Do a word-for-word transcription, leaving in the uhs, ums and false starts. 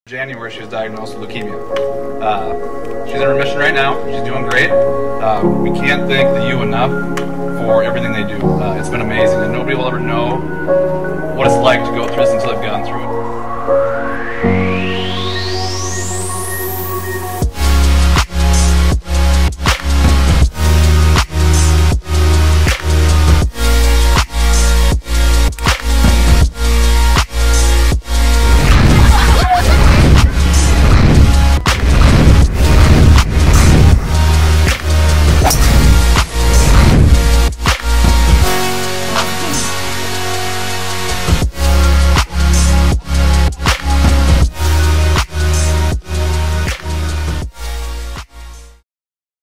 January, she was diagnosed with leukemia. Uh, she's in remission right now. She's doing great. Uh, we can't thank the U enough for everything they do. Uh, it's been amazing, and nobody will ever know what it's like to go through this until they've gone through it.